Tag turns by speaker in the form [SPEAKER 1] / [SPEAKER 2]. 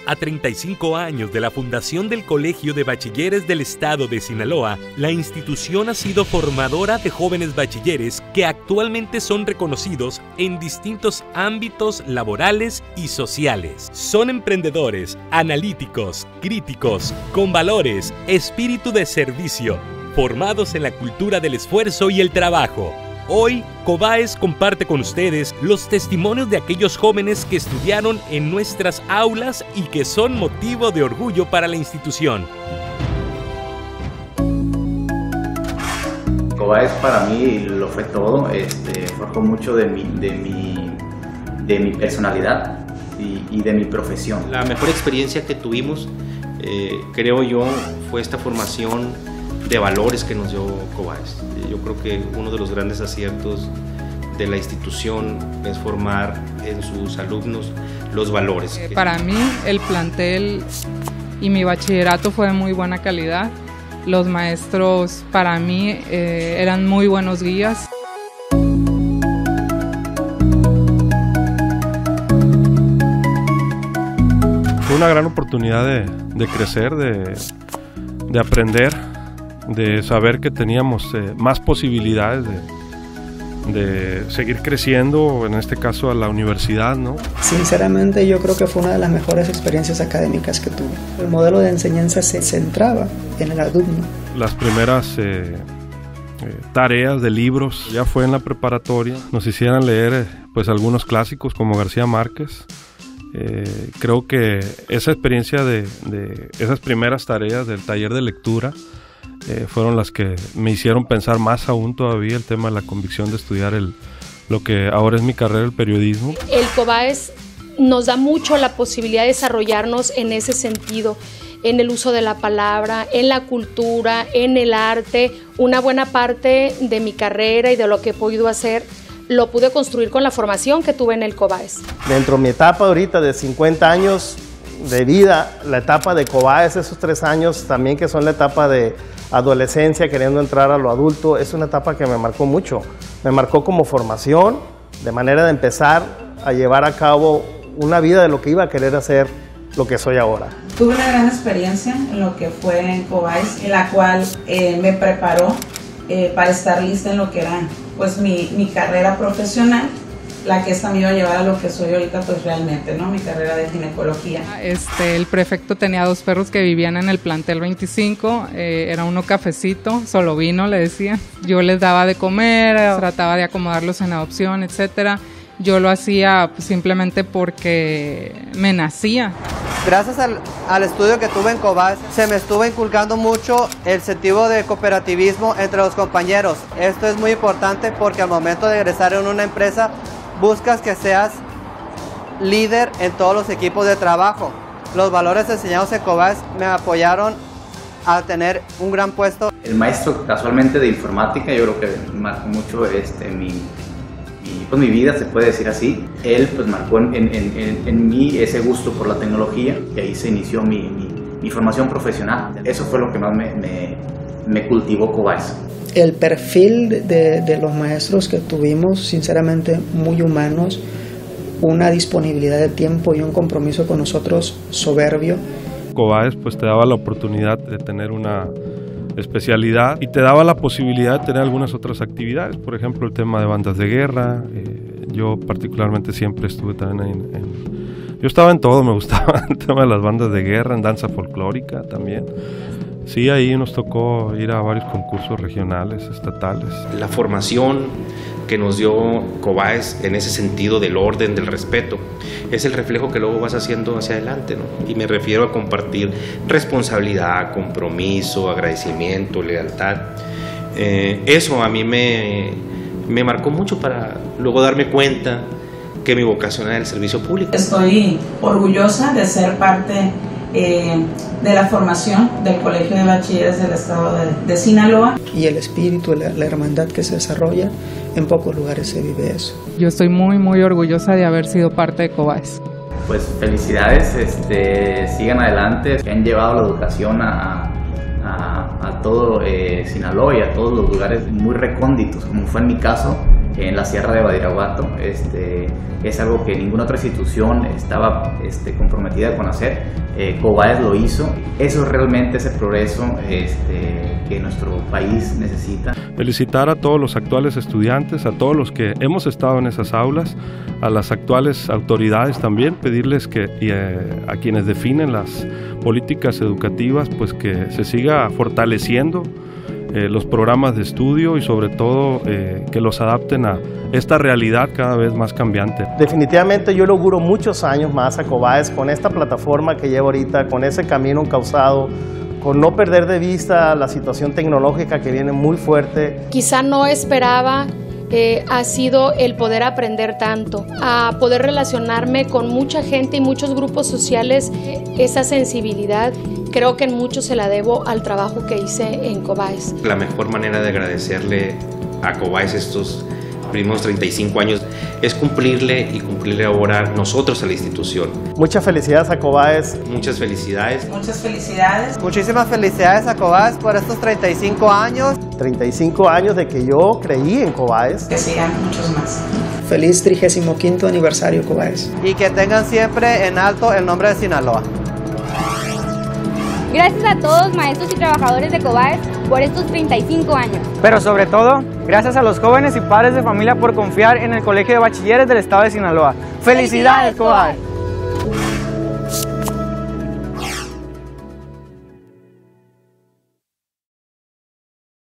[SPEAKER 1] A 35 años de la fundación del Colegio de Bachilleres del Estado de Sinaloa, la institución ha sido formadora de jóvenes bachilleres que actualmente son reconocidos en distintos ámbitos laborales y sociales. Son emprendedores, analíticos, críticos, con valores, espíritu de servicio, formados en la cultura del esfuerzo y el trabajo. Hoy, Cobaes comparte con ustedes los testimonios de aquellos jóvenes que estudiaron en nuestras aulas y que son motivo de orgullo para la institución.
[SPEAKER 2] Cobaes para mí lo fue todo, forjó mucho de mi personalidad y de mi profesión.
[SPEAKER 3] La mejor experiencia que tuvimos, creo yo, fue esta formación de valores que nos dio Cobaes. Yo creo que uno de los grandes aciertos de la institución es formar en sus alumnos los valores.
[SPEAKER 4] Para mí el plantel y mi bachillerato fue de muy buena calidad. Los maestros para mí eran muy buenos guías.
[SPEAKER 5] Fue una gran oportunidad de crecer, de aprender, de saber que teníamos más posibilidades de seguir creciendo, en este caso a la universidad, ¿no?
[SPEAKER 6] Sinceramente yo creo que fue una de las mejores experiencias académicas que tuve. El modelo de enseñanza se centraba en el alumno. Las primeras tareas de libros ya fue en la preparatoria, nos hicieran leer pues algunos clásicos como García Márquez. Creo que esa experiencia de esas primeras tareas del taller de lectura fueron las que me hicieron pensar más aún todavía el tema de la convicción de estudiar lo que ahora es mi carrera, el periodismo.
[SPEAKER 7] El Cobaes nos da mucho la posibilidad de desarrollarnos en ese sentido, en el uso de la palabra, en la cultura, en el arte. Una buena parte de mi carrera y de lo que he podido hacer lo pude construir con la formación que tuve en el Cobaes.
[SPEAKER 8] Dentro de mi etapa ahorita de 50 años de vida, la etapa de Cobaes, esos 3 años también que son la etapa de adolescencia, queriendo entrar a lo adulto, es una etapa que me marcó mucho. Me marcó como formación, de manera de empezar a llevar a cabo una vida de lo que iba a querer hacer, lo que soy ahora.
[SPEAKER 9] Tuve una gran experiencia en lo que fue en Cobaes, en la cual me preparó para estar lista en lo que era pues mi carrera profesional, la que esta me iba a llevar a lo que soy ahorita pues realmente, ¿no? Mi carrera de ginecología.
[SPEAKER 4] El prefecto tenía 2 perros que vivían en el plantel 25, era uno cafecito, solo vino le decían. Yo les daba de comer, trataba de acomodarlos en adopción, etcétera. Yo lo hacía pues, simplemente porque me nacía.
[SPEAKER 10] Gracias al estudio que tuve en Cobaes, se me estuvo inculcando mucho el sentido de cooperativismo entre los compañeros. Esto es muy importante porque al momento de egresar en una empresa, buscas que seas líder en todos los equipos de trabajo. Los valores enseñados en Cobaes me apoyaron a tener un gran puesto.
[SPEAKER 2] El maestro casualmente de informática, yo creo que marcó mucho mi vida, se puede decir así. Él pues marcó en mí ese gusto por la tecnología y ahí se inició mi formación profesional. Eso fue lo que más me cultivó Cobaes.
[SPEAKER 6] El perfil de los maestros que tuvimos, sinceramente muy humanos, una disponibilidad de tiempo y un compromiso con nosotros soberbio.
[SPEAKER 5] Cobaes pues te daba la oportunidad de tener una especialidad y te daba la posibilidad de tener algunas otras actividades, por ejemplo el tema de bandas de guerra. Yo particularmente siempre estuve también yo estaba en todo, me gustaba el tema de las bandas de guerra, en danza folclórica también. Sí, ahí nos tocó ir a varios concursos regionales, estatales.
[SPEAKER 3] La formación que nos dio Cobaes en ese sentido del orden, del respeto, es el reflejo que luego vas haciendo hacia adelante, ¿no? Y me refiero a compartir responsabilidad, compromiso, agradecimiento, lealtad. Eso a mí me marcó mucho para luego darme cuenta que mi vocación era el servicio público. Estoy
[SPEAKER 9] orgullosa de ser parte de la formación del Colegio de Bachilleres del Estado de Sinaloa.
[SPEAKER 6] Y el espíritu, la hermandad que se desarrolla, en pocos lugares se vive eso.
[SPEAKER 4] Yo estoy muy, muy orgullosa de haber sido parte de Cobaes.
[SPEAKER 2] Pues felicidades, sigan adelante, que han llevado la educación a todo Sinaloa y a todos los lugares muy recónditos, como fue en mi caso, en la Sierra de Badiraguato. Es algo que ninguna otra institución estaba comprometida con hacer. Cobaes lo hizo. Eso realmente es el progreso que nuestro país necesita.
[SPEAKER 5] Felicitar a todos los actuales estudiantes, a todos los que hemos estado en esas aulas, a las actuales autoridades también, pedirles que a quienes definen las políticas educativas, pues que se siga fortaleciendo los programas de estudio y sobre todo que los adapten a esta realidad cada vez más cambiante.
[SPEAKER 8] Definitivamente yo le auguro muchos años más a Cobaes con esta plataforma que lleva ahorita, con ese camino encauzado, con no perder de vista la situación tecnológica que viene muy fuerte.
[SPEAKER 7] Quizá no esperaba ha sido el poder aprender tanto, a poder relacionarme con mucha gente y muchos grupos sociales. Esa sensibilidad creo que en mucho se la debo al trabajo que hice en Cobaes.
[SPEAKER 3] La mejor manera de agradecerle a Cobaes estos primeros 35 años es cumplirle ahora nosotros a la institución.
[SPEAKER 8] Muchas felicidades a Cobaes.
[SPEAKER 3] Muchas felicidades.
[SPEAKER 9] Muchas felicidades.
[SPEAKER 10] Muchísimas felicidades a Cobaes por estos 35 años.
[SPEAKER 8] 35 años de que yo creí en Cobaes.
[SPEAKER 9] Que sigan muchos más.
[SPEAKER 6] Feliz 35º aniversario, Cobaes.
[SPEAKER 10] Y que tengan siempre en alto el nombre de Sinaloa.
[SPEAKER 11] Gracias a todos maestros y trabajadores de Cobaes por estos 35 años.
[SPEAKER 12] Pero sobre todo, gracias a los jóvenes y padres de familia por confiar en el Colegio de Bachilleres del Estado de Sinaloa. ¡Felicidades, Cobaes!